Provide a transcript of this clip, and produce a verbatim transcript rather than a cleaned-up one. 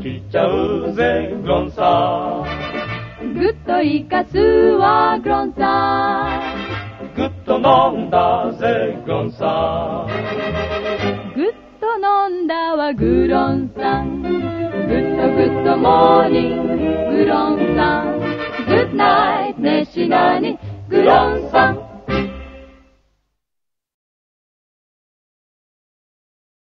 来ちゃうぜグロンさん。 ぐっといかすわグロンさん。 ぐっと飲んだぜグロンさん。 ぐっと飲んだわグロンさん。ぐっとぐっとモーニンググロンさん。グッナイトねしなにグロンさん。